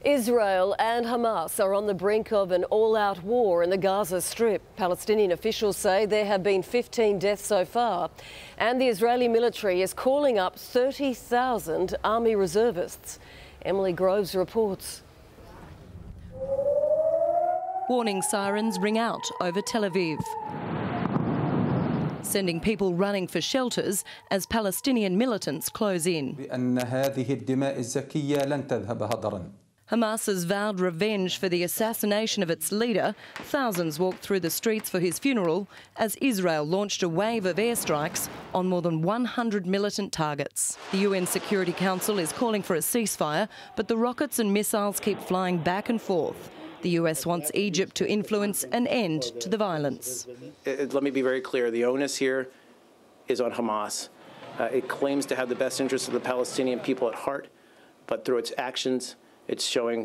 Israel and Hamas are on the brink of an all-out war in the Gaza Strip. Palestinian officials say there have been 15 deaths so far, and the Israeli military is calling up 30,000 army reservists. Emily Groves reports. Warning sirens ring out over Tel Aviv, sending people running for shelters as Palestinian militants close in. Hamas has vowed revenge for the assassination of its leader. Thousands walked through the streets for his funeral as Israel launched a wave of airstrikes on more than 100 militant targets. The UN Security Council is calling for a ceasefire, but the rockets and missiles keep flying back and forth. The US wants Egypt to influence an end to the violence. Let me be very clear. The onus here is on Hamas. It claims to have the best interests of the Palestinian people at heart, but through its actions, it's showing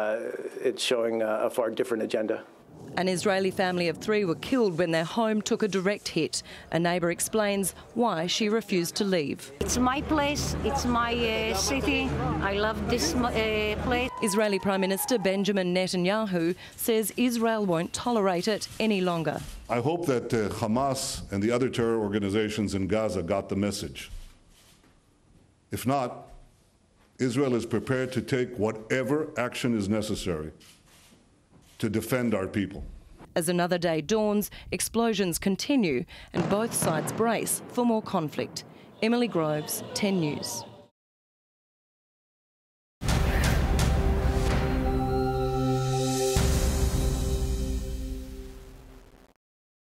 a far different agenda. An Israeli family of 3 were killed when their home took a direct hit. A neighbour explains why she refused to leave. It's my place, it's my city. I love this place. Israeli Prime Minister Benjamin Netanyahu says Israel won't tolerate it any longer. I hope that Hamas and the other terror organizations in Gaza got the message. If not, Israel is prepared to take whatever action is necessary to defend our people. As another day dawns, explosions continue and both sides brace for more conflict. Emily Groves, 10 News.